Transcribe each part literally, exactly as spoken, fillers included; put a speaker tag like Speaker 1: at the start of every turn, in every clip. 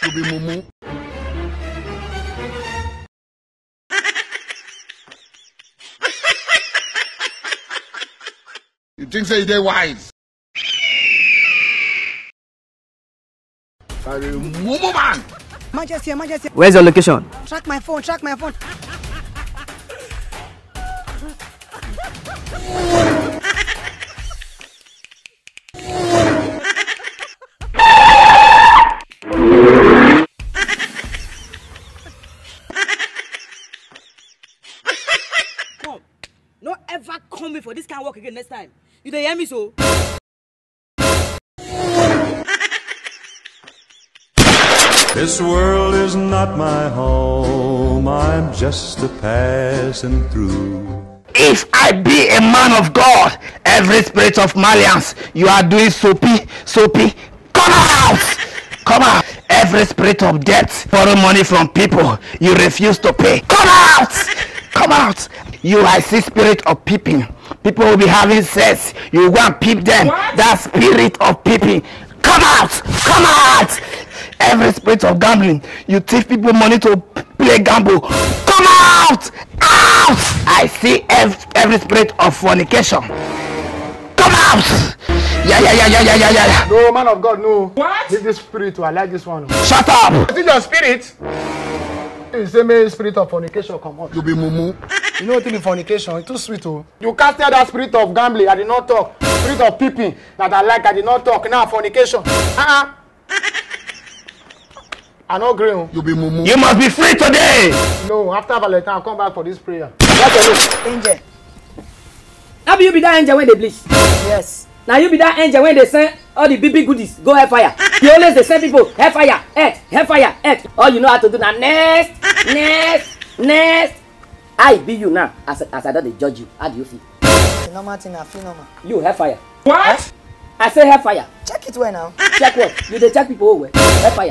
Speaker 1: You be mumu. You think say they wise? Mumu man.
Speaker 2: Majesty, Majesty.
Speaker 3: Where's your location?
Speaker 2: Track my phone, track my phone.
Speaker 3: Come, no ever come before this can't work again next time. You dey hear me so?
Speaker 4: This world is not my home, I'm just a passing through.
Speaker 5: If I be a man of God, every spirit of malice, you are doing soapy, soapy, come out! Come out! Every spirit of debt, borrow money from people, you refuse to pay, come out! Come out! You, I see spirit of peeping. People will be having sex, you go and peep them. What? That spirit of peeping, come out! Come out! Every spirit of gambling, you thief people money to play gamble, come out! Out! I see every, every spirit of fornication, come out! Yeah, yeah, yeah, yeah, yeah, yeah, yeah.
Speaker 6: No, man of God, no.
Speaker 5: What?
Speaker 6: Leave this spirit, I like this one.
Speaker 5: Shut up!
Speaker 6: Is it your spirit? You say me spirit of fornication, come on.
Speaker 1: You be mumu.
Speaker 6: You know what in fornication? It's too sweet, oh. You casted that spirit of gambling, I did not talk. Spirit of peeping that I like, I did not talk. Now fornication. Uh-uh. I no agree.
Speaker 1: You be mumu.
Speaker 5: You must be free today.
Speaker 6: No, after Valentine, I'll come back for this prayer.
Speaker 2: Angel.
Speaker 3: Now be you be that angel when they bleach.
Speaker 2: Yes.
Speaker 3: Now you be that angel when they send all the big big goodies go hellfire. You always they send people hellfire, earth, hellfire, earth. All you know how to do now next, next, next. I be you now as as I don't judge you. How do you feel?
Speaker 2: It's a normal thing, I feel normal.
Speaker 3: You hellfire.
Speaker 2: What?
Speaker 3: Eh? I say hellfire.
Speaker 2: Check it well now.
Speaker 3: Check what? You dey check people over. Hellfire.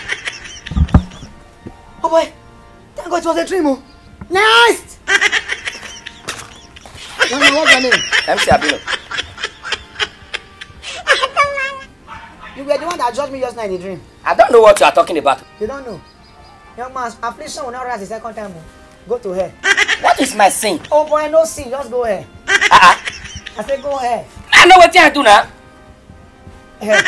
Speaker 2: Oh boy, thank God it was a dream. Oh. Nice! Now, what's your name?
Speaker 3: M C Abino.
Speaker 2: You were the one that judged me just now in the dream.
Speaker 3: I don't know what you are talking about.
Speaker 2: You don't know. Young man, affliction will not rise the second time. Oh. Go to her.
Speaker 3: What is my sin?
Speaker 2: Oh boy, no sin, just go here.
Speaker 3: Uh-uh.
Speaker 2: I said go here.
Speaker 3: I know what I do now.
Speaker 2: Here.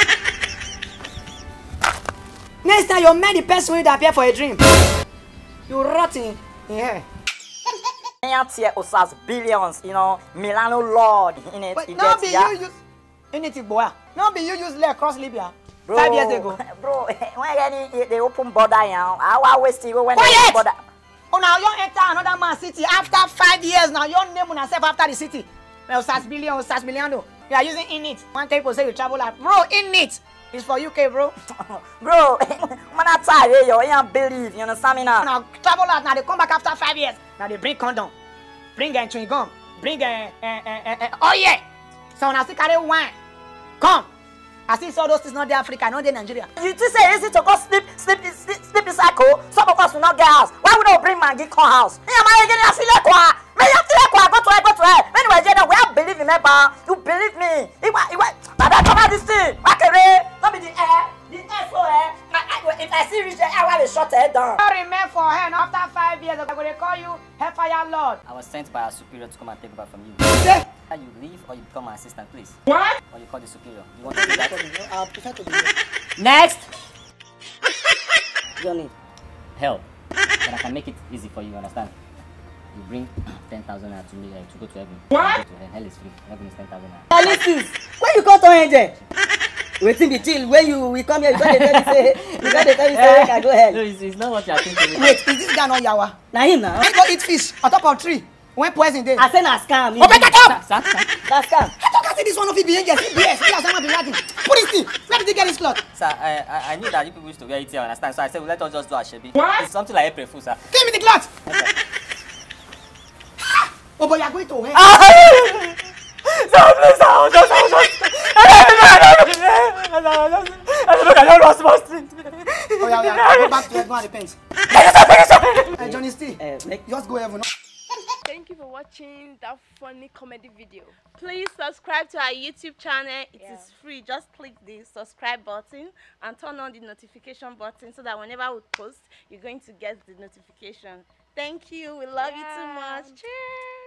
Speaker 2: Next time you met the person who appear for a dream. You rot in, in here.
Speaker 7: Here Osas billions, you know, Milano Lord in it.
Speaker 2: But not be you use in it, boy. Not be you use leg across Libya. Bro, five years ago.
Speaker 7: Bro, when any they open border now, I always see when
Speaker 2: Quiet!
Speaker 7: they open border.
Speaker 2: Oh now you enter another man's city after five years now. Your name on yourself after the city. Osas billion, Osas Miliano. You are using in it. One people say you travel like bro in it. It's for U K, bro.
Speaker 7: Bro, man, I tell you, you don't believe. You understand me now?
Speaker 2: Now travel out now. They come back after five years. Now they bring condom, bring a chewing gum, bring a, a, a, a, a oh yeah. So now see carry wine. Come. I see all those things not the Africa, not the Nigeria.
Speaker 7: You just say easy to go sleep, sleep, sleep, sleep inside cold. Some of us will not get house. Why would not bring Maggie come house? Hey, man, you get a feel like me, you feel like go to her, go to her. Anyway, Jenna, we have believe in me, ba. You believe me? It was, it was. But that come out this thing. What can we? Not be the air, the air so air. If I see reach the air, I will shut her down.
Speaker 2: I remember for her. After five years, I'm gonna call you Hellfire Lord.
Speaker 8: I was sent by a superior to come and take over from you.
Speaker 2: Say.
Speaker 8: You leave or you become my assistant, please.
Speaker 2: What?
Speaker 8: Or you call the superior. You want to do that?
Speaker 2: I prefer to be here.
Speaker 3: Next.
Speaker 8: Johnny. Help. But I can make it easy for you, understand? You bring ten thousand naira to me uh, to go to heaven.
Speaker 3: What?
Speaker 8: Go to heaven. Hell is free. Heaven is ten thousand naira.
Speaker 3: Listen, when you come to angel, waiting be chill. When you we come here, you can't tell me say, you can't tell me say, I can go ahead.
Speaker 8: No, it's, it's not what you are thinking.
Speaker 2: Wait, is this guy not Yawa?
Speaker 3: Now him now.
Speaker 2: I go eat fish on top of tree. When poison day.
Speaker 3: I say na scam.
Speaker 2: Open that up!
Speaker 3: Scam, scam. That's scam.
Speaker 2: I don't see this one of it be angel. See B S. See as I'm be lagging. Put this thing. Let me get this cloth.
Speaker 8: Sir, I, I I knew that you people used to wear it here, understand? So I said, well, let us just do a shebi.
Speaker 2: What?
Speaker 8: It's something like April Fool, sir.
Speaker 2: Give me the cloth. Okay. Oh, but you are going to where?
Speaker 8: Sir, please, sir, I was just, I was just. I don't lost my strength.
Speaker 2: Oh, yeah, yeah. Go back to heaven and repent.
Speaker 8: Thank you, sir, thank you, sir.
Speaker 2: Hey, Johnny, Steve.
Speaker 3: Uh,
Speaker 2: Just go heaven.
Speaker 7: Can
Speaker 9: Thank you for watching that funny comedy video.
Speaker 10: Please subscribe to our YouTube channel. It
Speaker 9: Yeah.
Speaker 10: is free. Just click the subscribe button and turn on the notification button so that whenever we post, you're going to get the notification. Thank you. We love
Speaker 9: Yeah.
Speaker 10: you too much. Cheers.